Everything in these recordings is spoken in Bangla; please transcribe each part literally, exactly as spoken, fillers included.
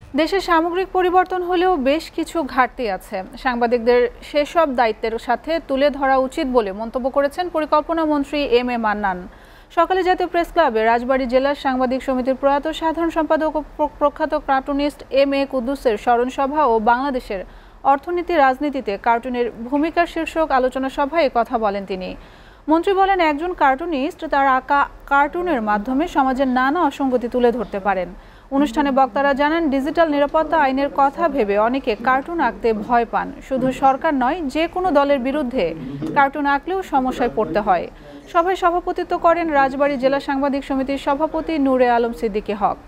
দেশের সামগ্রিক পরিবর্তন হলেও বেশ কিছু ঘাটতি আছে, সাংবাদিকদের সেসব দায়িত্বের সাথে তুলে ধরা উচিত বলে মন্তব্য করেছেন পরিকল্পনা মন্ত্রী এম এ মান্নান। সকালে জাতীয় প্রেস ক্লাবে রাজবাড়ী জেলার সাংবাদিক সমিতির প্রয়াত সাধারণ সম্পাদক ও প্রখ্যাত কার্টুনিস্ট এম এ কুদ্দুসের স্মরণ সভা ও বাংলাদেশের অর্থনীতি রাজনীতিতে কার্টুনের ভূমিকা শীর্ষক আলোচনা সভায় কথা বলেন তিনি। মন্ত্রী বলেন, একজন কার্টুনিস্ট তার আঁকা কার্টুনের মাধ্যমে সমাজের নানা অসঙ্গতি তুলে ধরতে পারেন। অনুষ্ঠানে বক্তারা জানান, ডিজিটাল নিরাপত্তা আইনের কথা ভেবে অনেকে কার্টুন আঁকতে ভয় পান। শুধু সরকার নয়, যে কোনো দলের বিরুদ্ধে কার্টুন আঁকলেও সমস্যায় পড়তে হয়। সভায় সভাপতিত্ব করেন রাজবাড়ী জেলা সাংবাদিক সমিতির সভাপতি নূরে আলম সিদ্দিকী হক।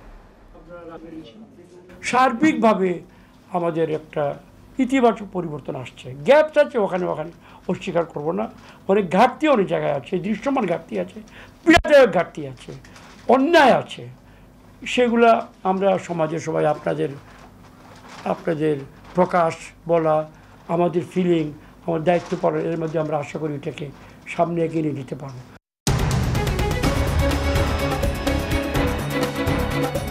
সার্বিকভাবে আমাদের একটা ইতিবাচক পরিবর্তন আসছে। গ্যাপস আছে ওখানে ওখানে অস্বীকার করব না, অনেক ঘাটতি অনেক জায়গায় আছে, দৃশ্যমান ঘাটতি আছে, পীড়াদায়ক ঘাটতি আছে, অন্যায় আছে। সেগুলা আমরা সমাজে সবাই আপনাদের আপনাদের প্রকাশ বলা, আমাদের ফিলিং, আমার দায়িত্ব পালন, এর মধ্যে আমরা আশা করি এটাকে সামনে এগিয়ে নিয়ে যেতে পারবো।